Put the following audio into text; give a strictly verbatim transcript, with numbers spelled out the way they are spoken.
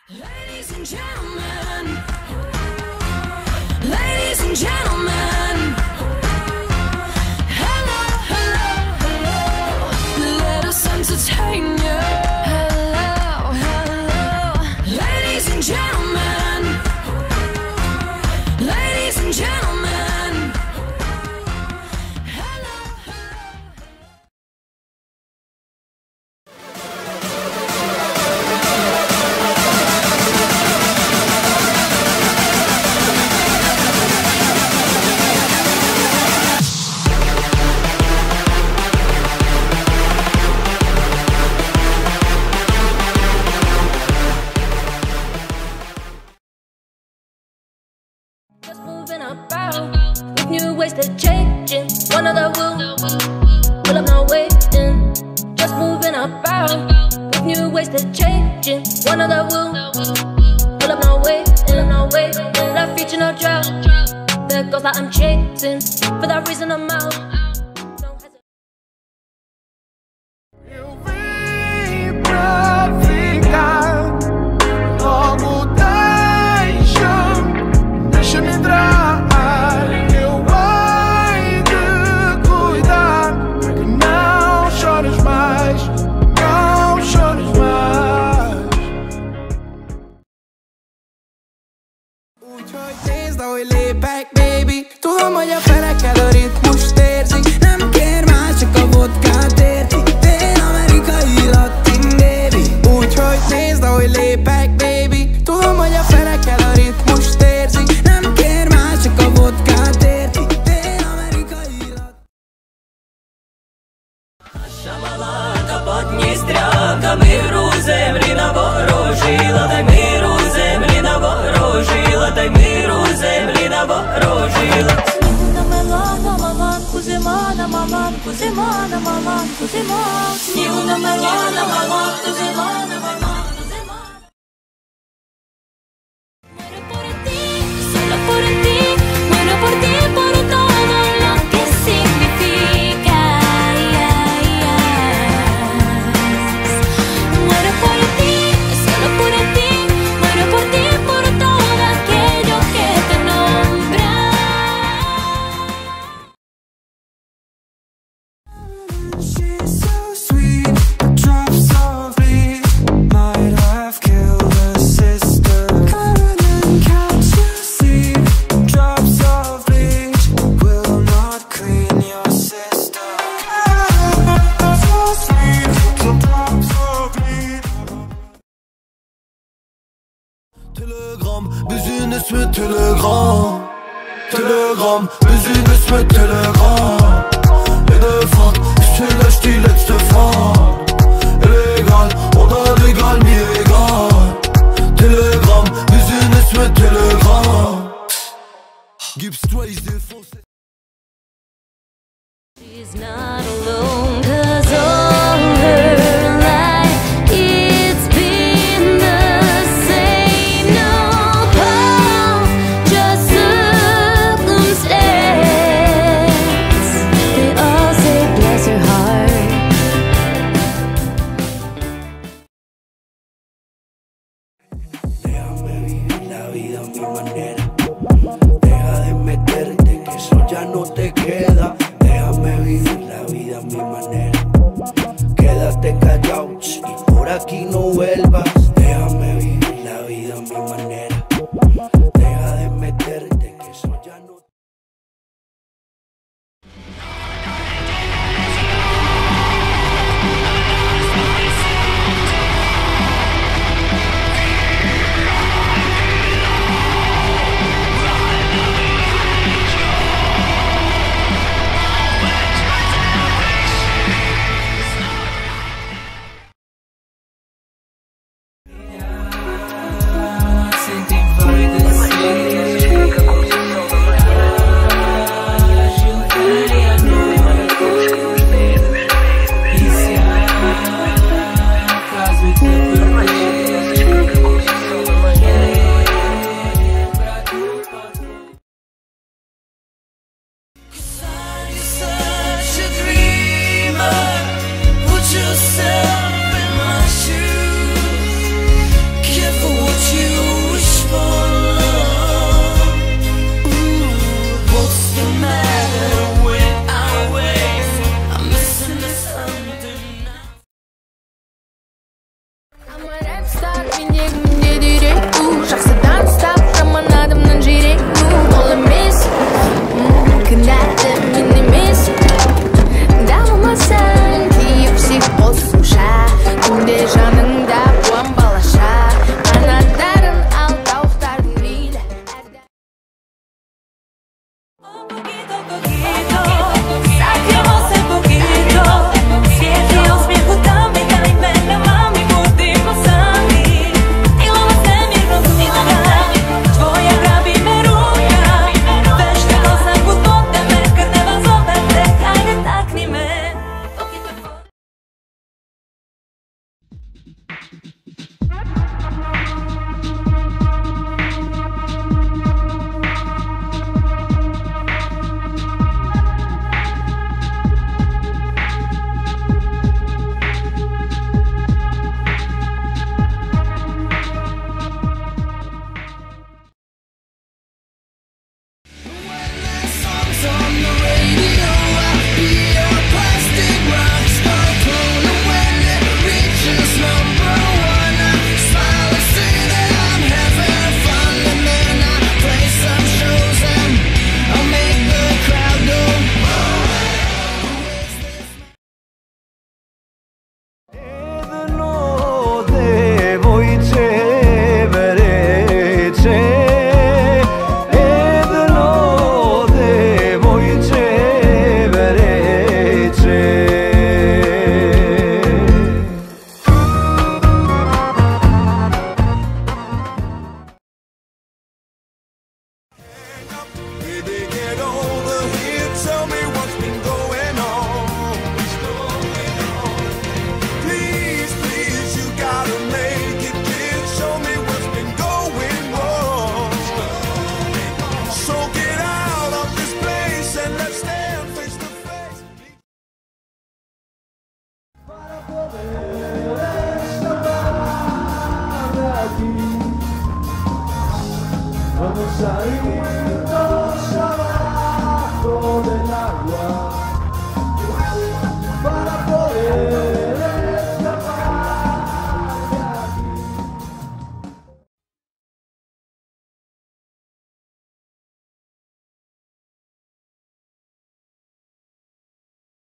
Ladies and gentlemen, ladies and gentlemen, hello, hello, hello, let us entertain you. Hello, hello, ladies and gentlemen, ladies and gentlemen, hello, hello. Just moving about with new ways to changing. One of the woo, well I'm not waiting. Just moving about with new ways to changing. One of the woo, well I'm not waiting. I'm not waiting. I feature no drought. The girls that I'm chasing, for that reason I'm out. Don't hesitate. Eu vim pra ficar, logo deixa, deixa-me entrar. Eu hei de cuidar, para que não chores mais, não chores mais. Úgyhogy ahogy lépek, baby, tudom, hogy a felek előtt most érzik. Nem kér más, csak a vodkát érti. Én amerikai latin, baby. Úgyhogy nézd, ahogy lépek, baby, tudom, hogy a felek előtt most érzik. Nem kér más, csak a vodkát érti. Én amerikai latin. Шамалака под Дністряка, миру землі наворожила, дай миру землі наворожила, дай миру землі наворожила. Снігу намела на маланку, зима на маланку, зима на маланку, зима. Снігу намела на маланку, зима на маланку, зима. Muero por ti, solo por ti, muero por ti, por todo lo que significa. Muero por ti, solo por ti, muero por ti, por todo aquello que te nombra. She's so sweet, drops of bleed might have killed her sister. Come and catch you sleep. Drops of bleach will not clean your sister. So sweet, drops of bleed. Telegram, bizim ismi Telegram. Telegram, bizim ismi Telegram. Jede Fahrt, ich chill euch die letzte Fahrt. Illegal oder legal, mir egal. Telegram, bizim ismi Telegram. Gibst du, ich seh Fuß. She's not alone, 'cause all her life it's been the same. No hope, just circumstance. They all say bless her heart. Déjame vivir la vida a mi manera. Deja de meterte, que eso ya no te queda. Déjame vivir la vida a mi manera. Quédate callado y por aquí no vuelvas. Déjame vivir la vida a mi manera. Deja de meterte, que eso ya no Vamos a